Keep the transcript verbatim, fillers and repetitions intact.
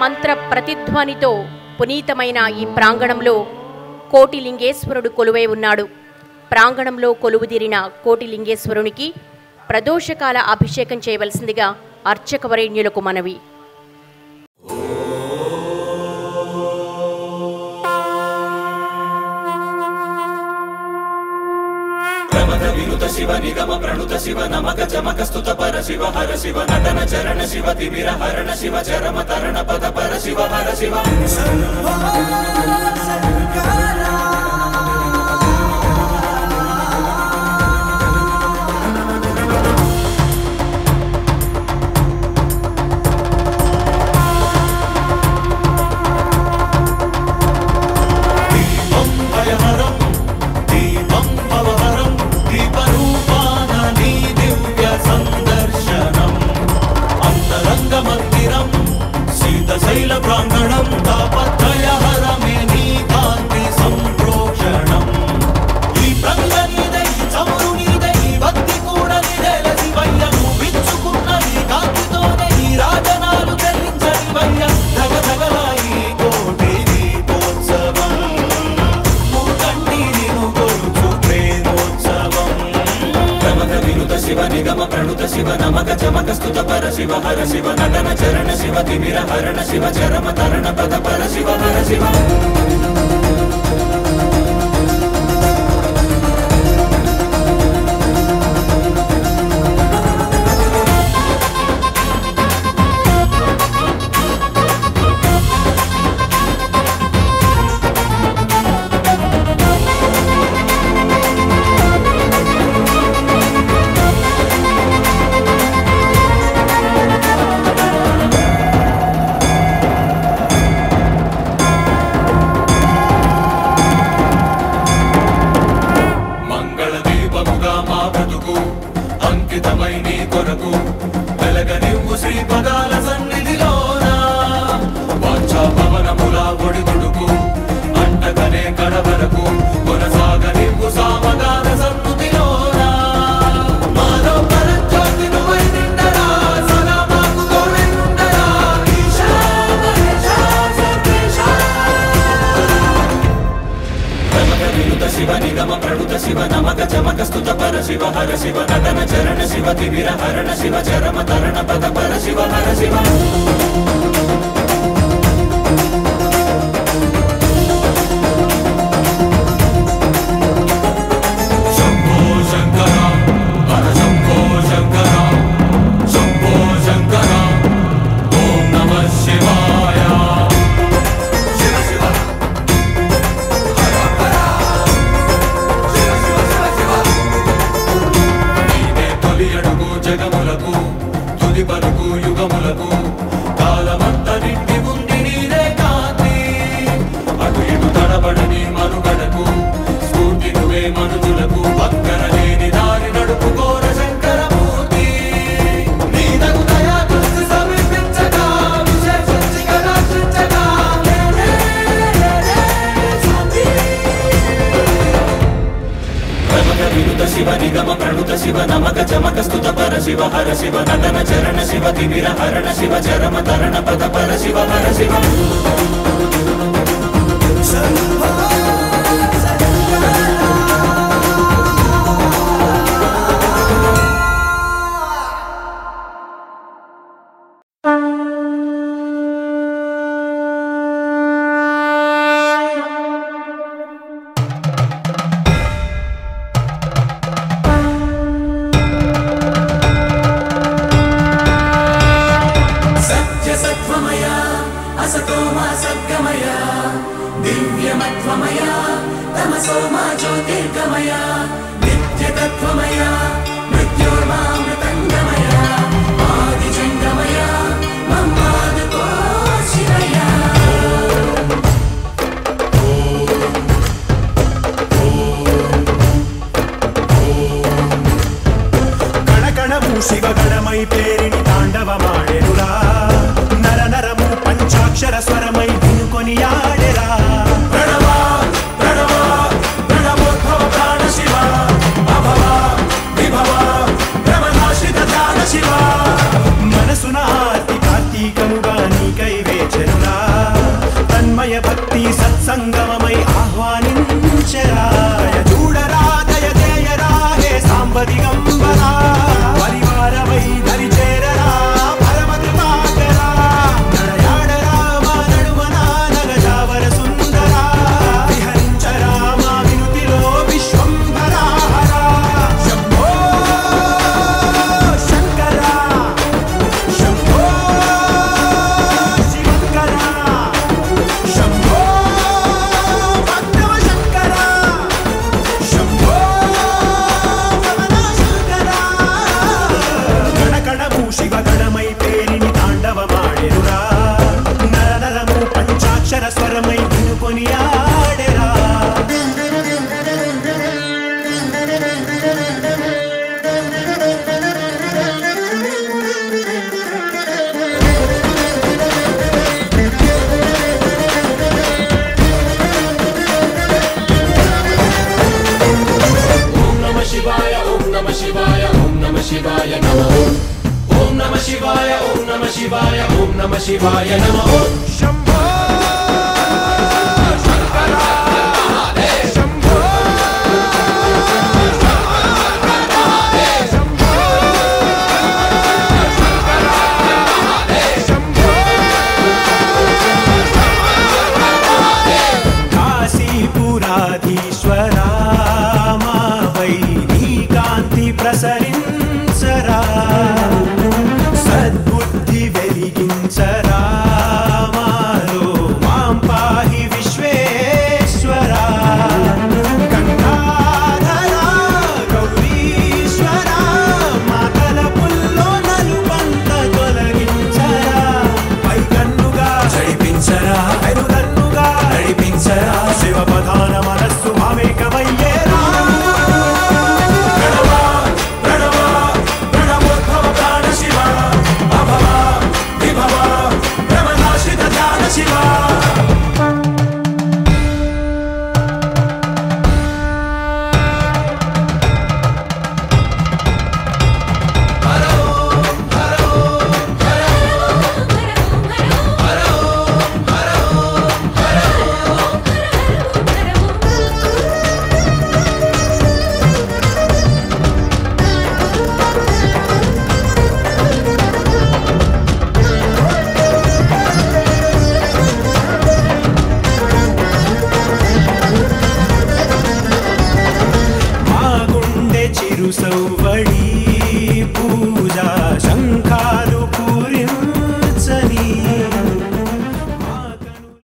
మంత్ర ప్రతిధ్వనితో పునీతమైన ఈ ప్రాంగణంలో కోటిలింగేశ్వరుడు కొలువై ఉన్నాడు. ప్రాంగణంలో కొలువుదీరిన కోటిలింగేశ్వరునికి ప్రదోషకాల అభిషేకం చేయవలసిందిగా అర్చకవరేణ్యులకు మనవి. వినుత శివ నిగమ ప్రణుత శివ నమక చమక స్తుత పర శివ హర శివ నటన చరణ శివ తిమిర హరణ శివ చరమ తరణ పద పర శివ హర శివ శైల ప్రాంగణం తాపత్రయ హరమే నీ కాంతి సంప్రోక్షణం. ఈ ప్రంగ నీదై చమురు నీదై భక్తి కూడా నిదేల శివయ్య. విచ్చుకున్న ఈ కాంతితోనే ఈ రాజనాలు చెల్లించనివయ్య. ధగ ధగలాయి కోటి దీపోత్సవం ముకండి నిను కొలుచు ప్రేమోత్సవం. ప్రమథ వినుత శివ నిగమ ప్రణుత శివ నమక చమక స్తుత పర శివ హర శివ నటన చరణ శివ తిమిర హరణ శివ చరమ తరణ పద పర శివ హర శివ అంకితమై నీ కొరకు వెలగనివ్వు శ్రీ పదాల సన్నిధిలోన. వాంఛా పవనముల ఒడిదుడుకు అంటకనే కడవరకు కొనసాగనివ్వు సామగాన సన్నుతిలోన. మాలో పరంజ్యోతి నువ్వై నిండరా సదా మాకు తోడై ఉండరా ఈశా మహేశా సర్వేశా. ప్రమథ వినుత శివ నిగమ ప్రణుత శివ నమక చమక స్తుత పర శివ హర శివ నటన చరణ శివ తిమిర హరణ శివ చరమ తరణ పద పర శివ హర శివ శంభో శంకర హర శంభో శంకర శంభో శంకర ఓం నమః శివాయ. శివ శివ హర హర శివ శివ శివ శివ. నీదే తొలి అడుగు జగములకు తుది పలుకు యుగములకు కాలమంత నిండి ఉంది నీదే కాంతి. అటు ఇటు తడబడని మనుగడకు స్ఫూర్తి నువ్వే మనుజులకు. పక్కన లేని దారి నడుపుకోర శంకరమూర్తి. నీ తగు దయా దృష్టి సమీపించగా విశేషించి కటాక్షించగా ప్రమథ వినుత శివ నిగమ ప్రణుత శివ నమక చమక స్తుత పర శివ హర శివ నటన చరణ శివ తిమిర హరణ శివ చరమ తరణ పద పర శివ హర శివ శివగణమై పేరిని తాండవమాడెనురా. నర నరము పంచాక్షర స్వరమై వినుకొని ఆడెరా. ప్రణవ ప్రణవ ప్రణవోద్భవ ప్రాణ శివ అభవ విభవ భ్రమనాశిత ధ్యాన శివ. మనసున ఆర్తి కార్తీకముగా నీకై వేచెను शिवाय ओम नमः शिवाय नमः ओम नमः शिवाय ओम नमः शिवाय ओम नमः शिवाय नमः शंभो ప్రసరించరా సద్బుద్ధి వెలిగించరా మాలో మాం పాహి విశ్వేశ్వరా గంగాధరా గౌరీశ్వరా మాతల పుల్లో నలుబంత తొలగించరా పైకన్నుగా నడిపించరా పెరుదన్నుగా నడిపించరా శివ ప్రధాన మనస్సు మామేకమయ్యేరా సౌవడి